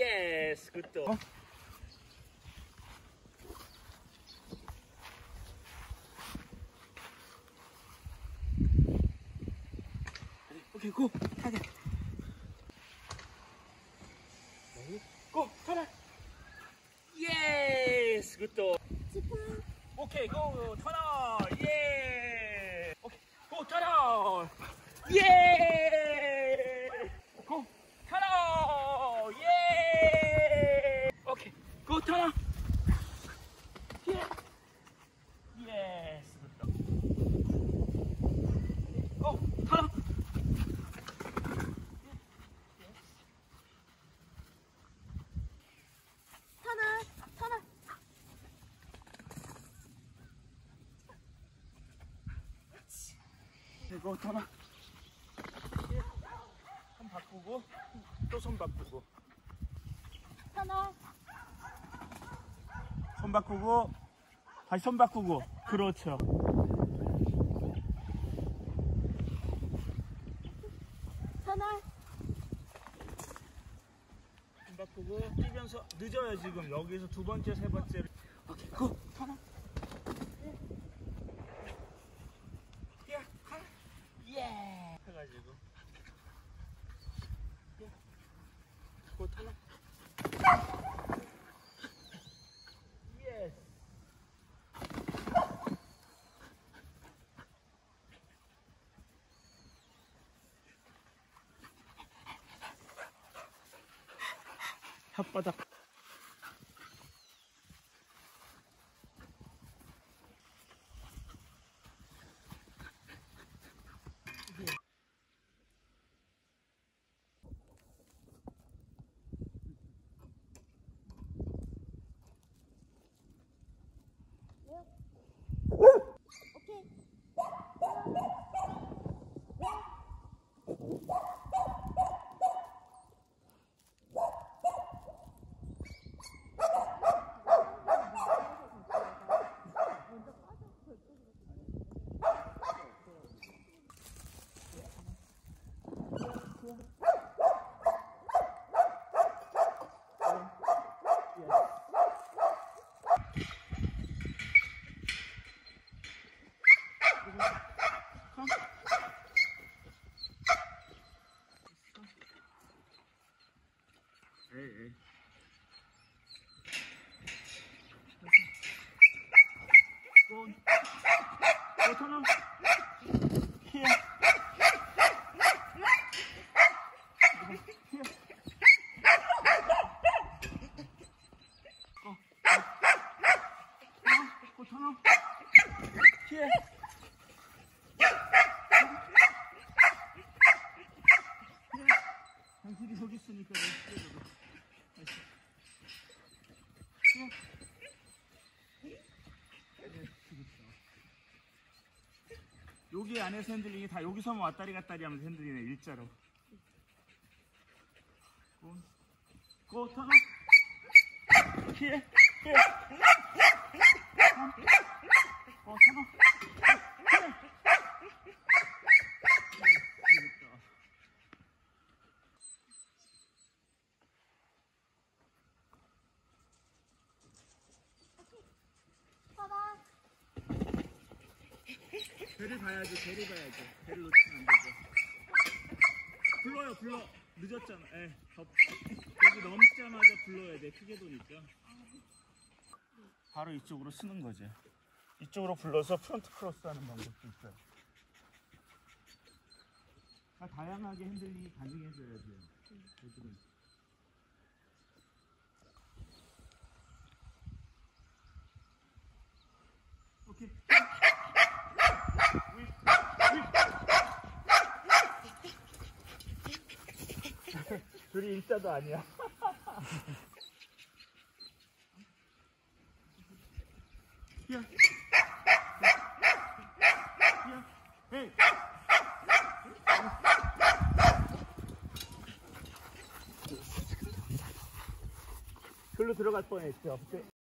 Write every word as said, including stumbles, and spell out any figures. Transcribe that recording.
Yes, good dog. 어? 오케이, 고! 타자! 고! 타라! Yes, good dog. 오케이, 고! 타라! 예! 오케이, 고! 타라! 예! 고! 타라! 예! 오케이, 고! 타라! 예! 예스, good dog. 고! 타라! 이거 타나? 손 바꾸고 또 손 바꾸고 타나. 손 바꾸고 다시 손 바꾸고 그렇죠. 타나. 손 바꾸고 뛰면서 늦어요. 지금 여기서 두 번째 세 번째를. 오케이, 고! 타나? 예! 해가지고 예! 고! 타나? 예스! 혓바닥 에이, 에이. 고! 고! 타나? 히어! 히어! 고! 고! 타나? 히어! 당신이 여기 있으니까 내가 뛰어들어. 여기 안에서 핸들링이 다 여기서만 왔다리 갔다리 하면서 핸들링이네. 일자로. 고! 고! 타나? 피해! 피해! 고! 타나? 피해! 배를 봐야지, 배를 봐야지. 배를 놓치면 안 되죠. 불러요, 불러. 늦었잖아. 에, 더, 여기 넘자마자 불러야 돼. 크게 도니까. 바로 이쪽으로 쓰는 거지. 이쪽으로 불러서 프론트 크로스 하는 방법도 있어요. 다 다양하게 핸들링이 가능해져야 돼요. 애들은. 오케이. 둘이 일자도 아니야. 야. 야. 헤이. 글로 들어갈 뻔했죠.